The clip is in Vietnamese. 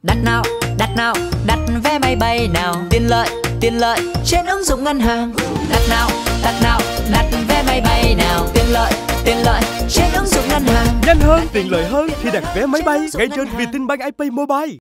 Đặt nào, đặt vé máy bay nào. Tiện lợi trên ứng dụng ngân hàng. Đặt nào, đặt vé máy bay nào. Tiện lợi trên ứng dụng ngân hàng. Nhanh hơn, tiện lợi hơn khi đặt vé máy bay ngay trên Vietinbank IP Mobile.